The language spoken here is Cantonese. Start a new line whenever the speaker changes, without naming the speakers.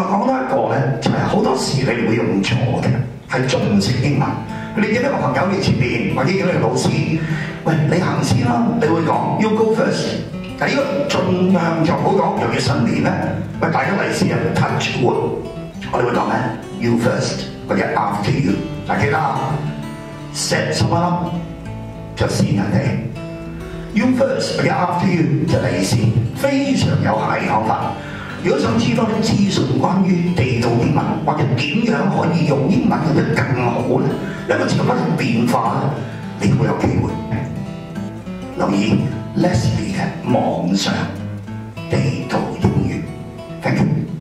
外講多一個咧，就係好多時你會用錯嘅，係中式英文。你見到個朋友你前面，或者見到個老師，喂，你行先啦，你會講 You go first。但係呢個盡量就唔好講，尤其新年咧，喂，大家利是啊 touch wood， 我哋會講咩 You first 或者 after you。嗱，記得set someone up 就先人哋。You first 或者 after you 就利是，非常有效嘅講法。如果想知多啲資訊關於地道英文，或者點樣可以用英文用得更好咧，一個字不斷變化咧，你會有機會留意 Leslie 嘅網上地道英語。Thank you。